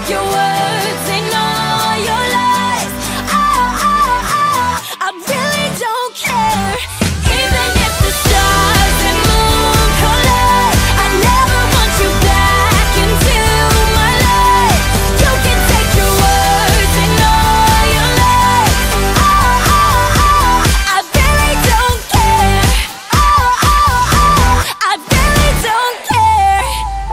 take your words and all your lies. I really don't care. Even if the stars and moon collide, I never want you back into my life. You can take your words and all your lies. I really don't care. I really don't care.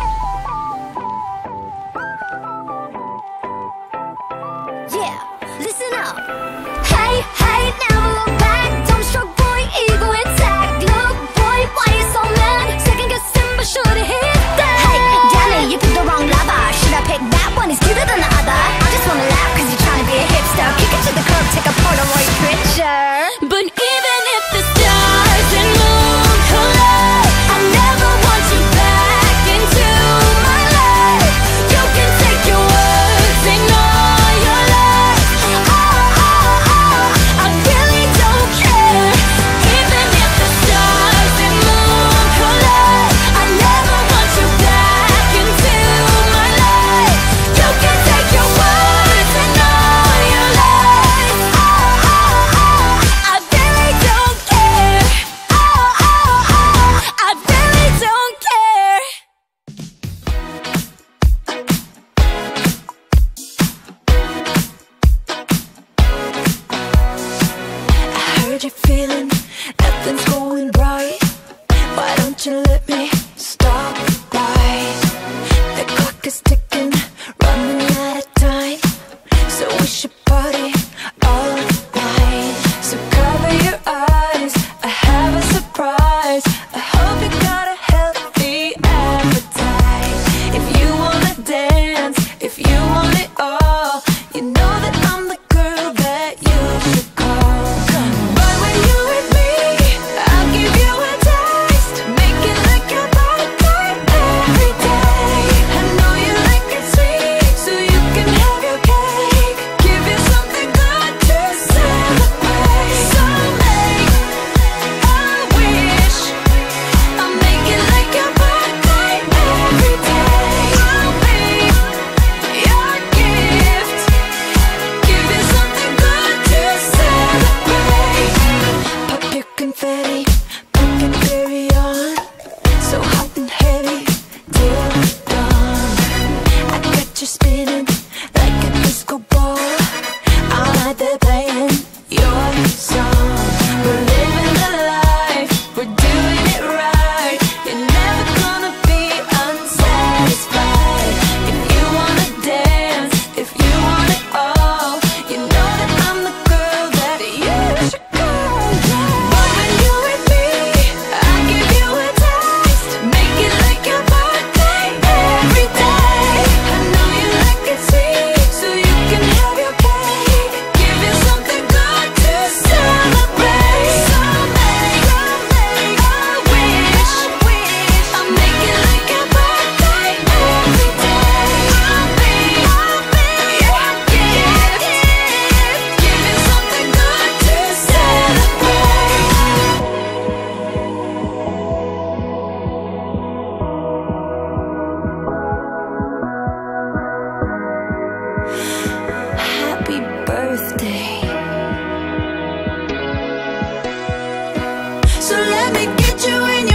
Yeah, listen up. Hey, hey, never look back. Don't struck boy, ego intact. Look, boy, why you so mad? Second guessing, but should've hit that. Hey, damn it, you picked the wrong lover. Should I pick that one? It's cuter than the other. I just wanna laugh cause you're trying to be a hipster. Kick it to the curb, take a Polaroid picture. But even if the stars and moon collide, I never want you back into my life. You can take your words and all your lies. I really don't care. Even if the stars and moon collide, I never want you back into my life. You can take your words and all your lies. I really don't care. I really don't care. I heard you feeling nothing's going right. Why don't you let me stop by? The clock is ticking, running out of time. So we should party all night. So cover your eyes, I have a surprise. I hope you got a healthy appetite. If you wanna dance, if you want it all, you know that I'm the girl that you should call. But when you're with me, I'll give you a taste. Make it like your birthday every day. I know you like it sweet, so you can have your cake. Give you something good to celebrate. So make a wish. I'll make it like your birthday every day. I'll be your gift. Give you something good to celebrate. Pop your confetti, pop and carry on. So hot and heavy till dawn. I got you spinning like a disco ball. All night they're playing your song. We're living the life, we're doing it right. You're never gonna be unsatisfied. If you wanna dance, if you want it all, you know that I'm the girl that you should call. But when you're with me, I'll give you a taste. Make it like your birthday every day. I know you like it sweet, so you can have your cake. Give you something good to celebrate. So make a wish. I'll make it like your birthday every day. I'll be your gift. Give you something good to celebrate. Happy birthday. So let me get you in your